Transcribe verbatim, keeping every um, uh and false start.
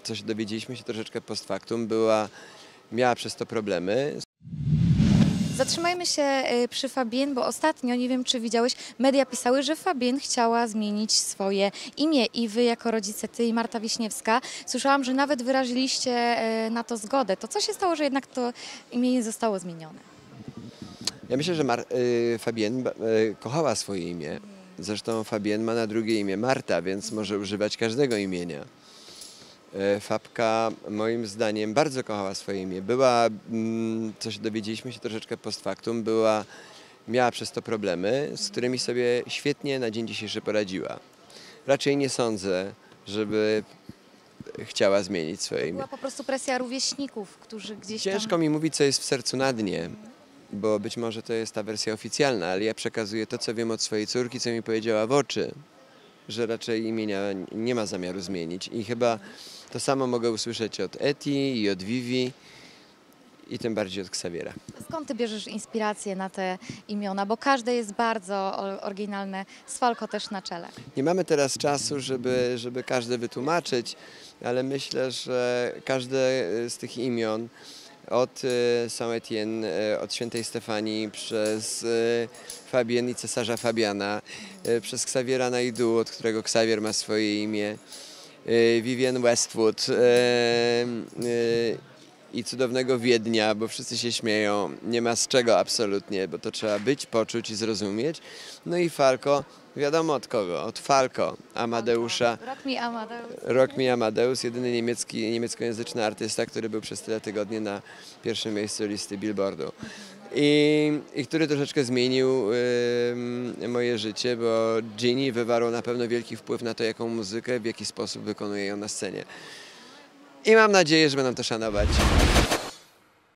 coś dowiedzieliśmy się troszeczkę post factum, była, miała przez to problemy. Zatrzymajmy się przy Fabienne, bo ostatnio, nie wiem czy widziałeś, media pisały, że Fabienne chciała zmienić swoje imię i wy jako rodzice, ty i Marta Wiśniewska, słyszałam, że nawet wyraziliście na to zgodę. To co się stało, że jednak to imię nie zostało zmienione? Ja myślę, że Mar y, Fabienne y, kochała swoje imię. Zresztą Fabienne ma na drugie imię Marta, więc może używać każdego imienia. Fabka moim zdaniem bardzo kochała swoje imię. Była, coś dowiedzieliśmy się troszeczkę post factum, była, miała przez to problemy, z którymi sobie świetnie na dzień dzisiejszy poradziła. Raczej nie sądzę, żeby chciała zmienić swoje imię. Była po prostu presja rówieśników, którzy gdzieś tam... Ciężko mi mówić, co jest w sercu na dnie, bo być może to jest ta wersja oficjalna, ale ja przekazuję to, co wiem od swojej córki, co mi powiedziała w oczy, że raczej imienia nie ma zamiaru zmienić i chyba to samo mogę usłyszeć od Eti i od Vivi i tym bardziej od Xaviera. Skąd ty bierzesz inspirację na te imiona? Bo każde jest bardzo oryginalne, z Falco też na czele. Nie mamy teraz czasu, żeby, żeby każde wytłumaczyć, ale myślę, że każde z tych imion od Saint-Étienne, od świętej Stefanii, przez Fabienne i cesarza Fabiana, przez Xaviera Naidoo, od którego Xavier ma swoje imię, Vivienne Westwood i cudownego Wiednia, bo wszyscy się śmieją, nie ma z czego absolutnie, bo to trzeba być, poczuć i zrozumieć. No i Falco, wiadomo od kogo, od Falco, Amadeusza. Rock me Amadeus. Rock me Amadeus, jedyny niemiecki, niemieckojęzyczny artysta, który był przez tyle tygodni na pierwszym miejscu listy Billboardu. I, i który troszeczkę zmienił y, moje życie, bo Ginny wywarło na pewno wielki wpływ na to, jaką muzykę, w jaki sposób wykonuję ją na scenie. I mam nadzieję, że będą to szanować.